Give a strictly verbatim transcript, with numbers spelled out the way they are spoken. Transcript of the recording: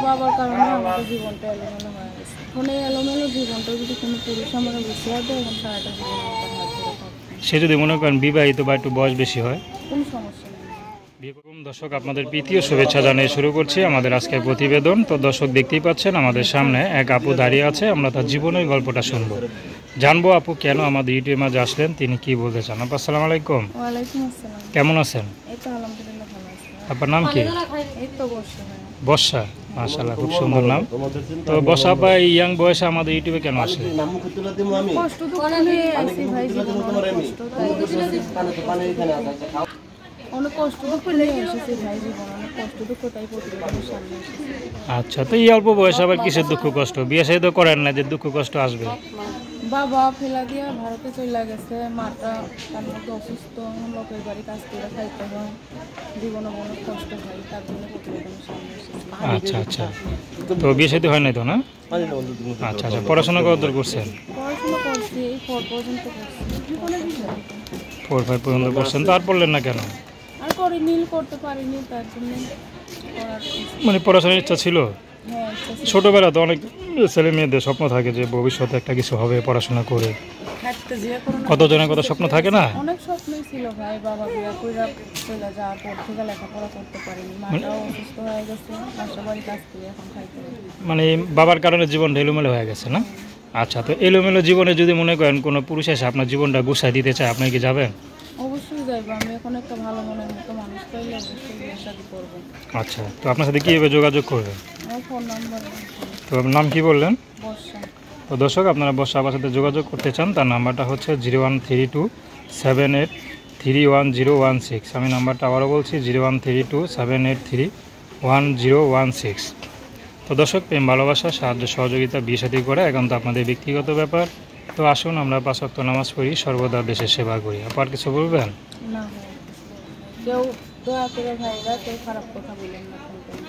বাবার কারণে আমাদের জীবনটা এলোমেলো হয়ে গেছে। এখন এই এলোমেলো জীবনটা যদি কোনো পুরুষ আমরা বুঝতে পারবে, এখন সারাটা জীবন আমাদের হাত ধরে থাকবে। সে যদি মনে করেন বিবাহিত বা একটু বয়স বেশি হয়, কোনো সমস্যা নেই। দর্শক আপনাদের প্রীতীয় শুভেচ্ছা জানিয়ে শুরু করছি আমাদের আজকের প্রতিবেদন। তো দর্শক দেখতেই পাচ্ছেন আমাদের সামনে এক আপু দাঁড়িয়ে আছে, আমরা তার জীবনের গল্পটা শুনবো, জানবো আপু কেন আমাদের ইউটিউবের মাঝে আসলেন, তিনি কি বলতে চান। আপু আসসালামু আলাইকুম। ওয়ালাইকুম আসসালাম। কেমন আছেন? এই তো আলহামদুলিল্লাহ ভালো আছি। আপনার নাম কি? এই তো বর্ষা। বর্ষা, মাশাআল্লাহ খুব সুন্দর নাম। তো বর্ষা আপা এই ইয়াং বয়সে আমাদের ইউটিউবে কেন আসলে? কষ্ট তো নিয়ে আসি ভাই, জীবন অনেক কষ্ট, অনেক কষ্ট দুঃখ নিয়ে এসেছি ভাই, জীবন অনেক কষ্ট দুঃখ, তাই প্রতিবেদনের সামনে এসেছি। আচ্ছা, তো এই অল্প বয়সে আবার কিসের দুঃখ কষ্ট? বিয়ে শাদী তো করেন না যে দুঃখ কষ্ট আসবে? বাবা ফেলা দিয়া ভারতে চলে গেছে, মাটা তার মধ্যে অসুস্থ, লোকের বাড়ি কাজ করে খাইতে হয়, জীবনে অনেক কষ্ট হয়, তার জন্য প্রতিবেদনের সামনে এসেছি। আচ্ছা আচ্ছা, তো বিয়ে শাদী হয় নাই তো না? আচ্ছা আচ্ছা, পড়াশোনা কতদূর করছেন? পড়াশোনা করছি, এই ফোর পর্যন্ত করছি। ফোর ফাইভ পর্যন্ত করছেন, তো আর পড়লেন না কেন? আর করিনি, করতে পারিনি, তার জন্য করার মানে পড়াশোনার ইচ্ছা ছিল? হ্যাঁ ইচ্ছা ছিল। ছোটোবেলা তো অনেক ছেলে মেয়েদের স্বপ্ন থাকে যে ভবিষ্যতে একটা কিছু হবে পড়াশোনা করে, কতজনের কত স্বপ্ন থাকে না? অনেক স্বপ্নই ছিল ভাই, বাবা বিয়া কইরা চলে যাওয়ার পর থেকে লেখাপড়া করতে পারিনি, মাটাও অসুস্থ হয়ে গেছে, বাসা বাড়ি কাজ করে এখন খাইতে পারি। মানে বাবার কারণে জীবনটা এলোমেলো হয়ে গেছে না? আচ্ছা, তো এলোমেলো জীবনে যদি মনে করেন কোনো পুরুষ এসে আপনার জীবনটা গুছাই দিতে চায়, আপনি কি যাবেন? অবশ্যই যাইবো, আমি এখন একটা ভালো মনের মতো মানুষ পাইলে অবশ্যই বিয়ে শাদী করবো। আচ্ছা, তো আপনার সাথে কীভাবে যোগাযোগ করবেন? আমার ফোন নাম্বার তো আপনার নাম কি বললেন? বর্ষা। তো দর্শক আপনারা বর্ষা আবার সাথে যোগাযোগ করতে চান, তার নাম্বারটা হচ্ছে zero one three two seven eight three one zero one six. আমি নাম্বারটা আবারও বলছি, zero one three two seven eight three one zero one six. তো দর্শক, প্রেম ভালোবাসা সাহায্য সহযোগিতা বিয়ে শাদী করে এখন তো আপনাদের ব্যক্তিগত ব্যাপার। তো আসুন আমরা পাঁচ ওয়াক্ত নামাজ পড়ি, সর্বদা দেশের সেবা করি। আপনার কিছু বলবেন? না, কেউ দয়া করে ভাইরা কেউ খারাপ কথা বলেন না।